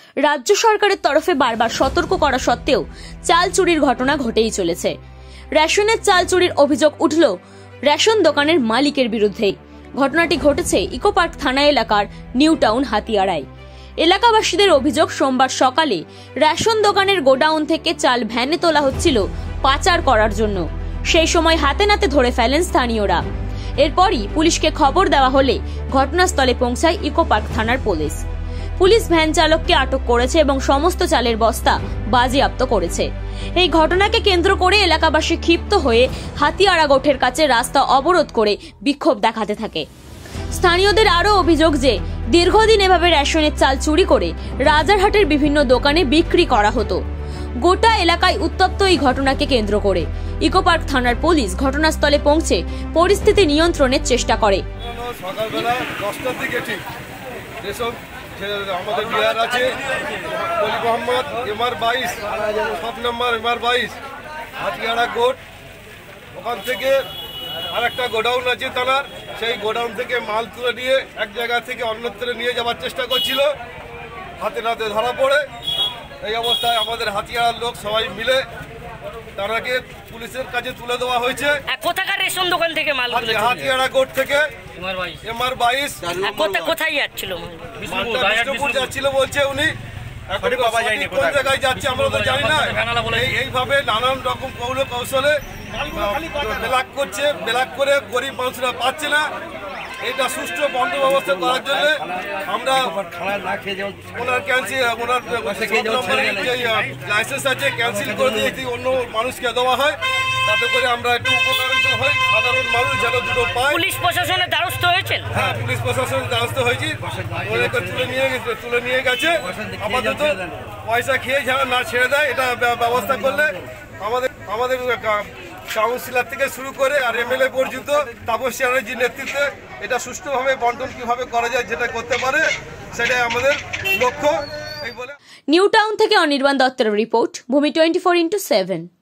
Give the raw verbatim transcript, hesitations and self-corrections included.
রাজ্য সরকারের তরফে বারবার সতর্ক করা সত্ত্বেও চাল চুরির ঘটনা ঘটেই চলেছে। রেশনের চাল চুরির অভিযোগ উঠল রেশন দোকানের মালিকের বিরুদ্ধে। ঘটনাটি ঘটেছে ইকো পার্ক থানা এলাকার নিউ টাউন হাতিয়াড়ায়। এলাকাবাসীদের অভিযোগ, সোমবার সকালে রেশন দোকানের গোডাউন থেকে চাল ভ্যানে তোলা হচ্ছিল পাচার করার জন্য। সেই সময় হাতে নাতে ধরে ফেলেন স্থানীয়রা। এরপরই পুলিশকে খবর দেওয়া হলে ঘটনাস্থলে পৌঁছায় ইকো পার্ক থানার পুলিশ। পুলিশ ভ্যান চালককে আটক করেছে এবং সমস্ত চালের বস্তা বাজেয়াপ্ত করেছে। এই ঘটনাকে কেন্দ্র করে এলাকাবাসী ক্ষিপ্ত হয়ে হাতিয়াড়া গোঠের কাছে রাস্তা অবরোধ করে বিক্ষোভ দেখাতে থাকে। স্থানীয়দের আরও অভিযোগ যে দীর্ঘদিন এভাবে রেশনের চাল চুরি করে রাজারহাটের বিভিন্ন দোকানে বিক্রি করা হতো। গোটা এলাকায় উত্তপ্ত এই ঘটনাকে কেন্দ্র করে ইকো পার্ক থানার পুলিশ ঘটনাস্থলে পৌঁছে পরিস্থিতি নিয়ন্ত্রণের চেষ্টা করে। সকালবেলা দশটার দিকে ঠিক যেসব আমাদের বিহার আছে অলি মোহাম্মদ এমআর বাইশ সাত নম্বর এমআর বাইশ হাতিয়াড়া গোট, ওখান থেকে আর একটা গোডাউন আছে তানার, সেই গোডাউন থেকে মাল তুলে নিয়ে এক জায়গা থেকে অন্যত্র নিয়ে যাওয়ার চেষ্টা করছিল। হাতে নাতে ধরা পড়ে এই অবস্থায় আমাদের হাতিয়াড়ার লোক সবাই মিলে তারাকে পুলিশের কাছে তুলে দেওয়া হয়েছে। কোথাকার রেশন দোকান থেকে মাল? হাতিয়াড়া গোট থেকে এমআর বাইশ। কোথায় যাচ্ছিল? বিষ্ণুপুর যাচ্ছিল বলছে উনি। এখন কোন জায়গায় যাচ্ছে আমরা তো জানি না। এইভাবে নানান রকম কৌল কৌশলে ব্ল্যাক করছে, ব্ল্যাক করে গরিব মানুষরা পাচ্ছে না। এটা সুষ্ঠু বন্ধ ব্যবস্থা করার জন্য আমরা ওনার ক্যান্সেল ওনার লাইসেন্স আছে ক্যান্সেল করে দিয়ে অন্য মানুষকে দেওয়া হয়, তাতে করে আমরা একটু উপকারিত হই, সাধারণ মানুষ যেন দুটো পায়। পুলিশ প্রশাসনের দ্বারস্থ হয়েছে? হ্যাঁ, পুলিশ প্রশাসনের দ্বারস্থ হয়েছি। ওদেরকে তুলে নিয়ে গেছে তুলে নিয়ে গেছে আপাতত পয়সা খেয়ে যেন না ছেড়ে দেয়, এটা ব্যবস্থা করলে আমাদের আমাদের কাউন্সিলর থেকে শুরু করে আর এমএলএ পর্যন্ত তাপস চ্যাটার্জির নেতৃত্বে এটা সুষ্ঠুভাবে বন্টন কিভাবে করা যায় যেটা করতে পারে সেটাই আমাদের লক্ষ্য। এই বলে নিউ টাউন থেকে অনির্বাণ দত্তের রিপোর্ট, ভূমি টোয়েন্টি ফোর ইন্টু সেভেন।